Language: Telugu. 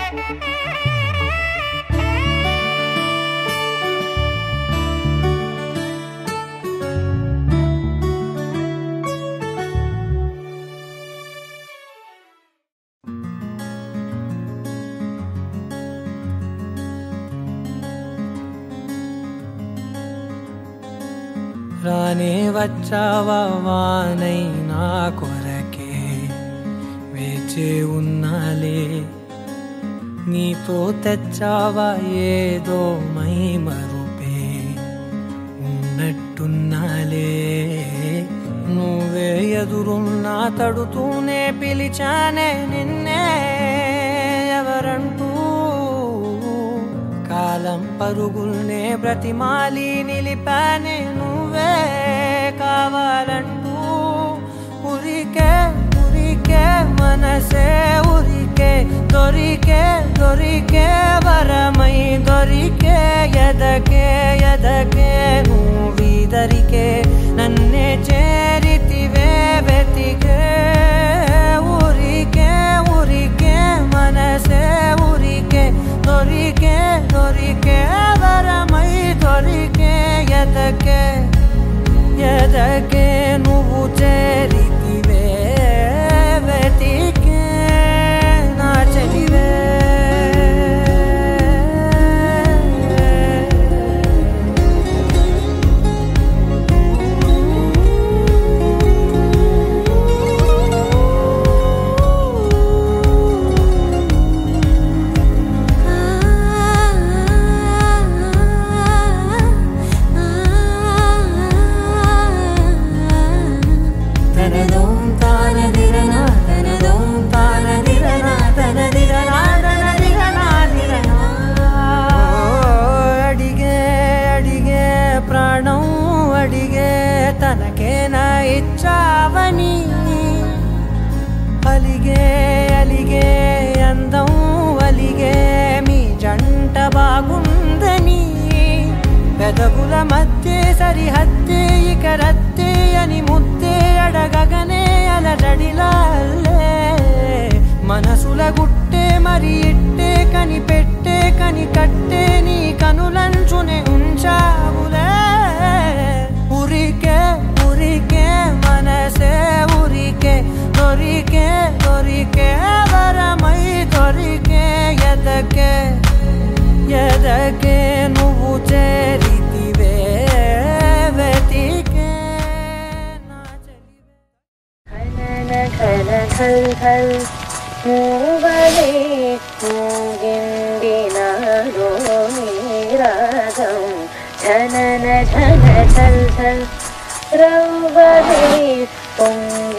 రానే వచ్చావా వానై నా కొరకే వేచి ఉన్నాలే నీతో తెచ్చావా ఏదో మై మరుపే ఉన్నట్టున్నాలే నువ్వే ఎదురున్నా తడుతూనే పిలిచానే నిన్నే ఎవరంటూ కాలం పరుగుల్నే బ్రతిమాలి నిలిపానే నువ్వే కావాలంటూ ఉరికే ఉరికే మనసే ఉరికే దొరికే దొరికే వరమై దొరికే ఎదకే ఎదకే నువ్విదరికే నన్నే చేరితివే వెతికే ఉరికే ఉరికే మనసే ఉరికే దొరికే దొరికే వరమై దొరికే ఎదకే ఎదకే నువ్వు చేరితివే వెతికే నా చెలివే తనకేనా ఇచ్చావని అలిగే అలిగే అందం అలిగే మీ జంట బాగుందని పెదవుల మధ్య సరిహద్దే ఇక రద్దే అని ముద్దే అడగగనే అలజడిలాల్లే మనసుల గుట్టే మరి ఇట్టే కని పెట్టే కని కట్టే నీ కనులంచునే ఉంచావులే ఉరికే ఉరికే మనసే ఉరికే దొరికే దొరికే వరమై దొరికే ఎదకే ఎదకే నువ్వు చేరితివే వెతికే నా చెలివే ఘన ఘల్ ఘల్ మూవలే మూగింది నాలో రాగం ఝనన ఝన ఝల్ ఝల్ రవ్వలే పొంగి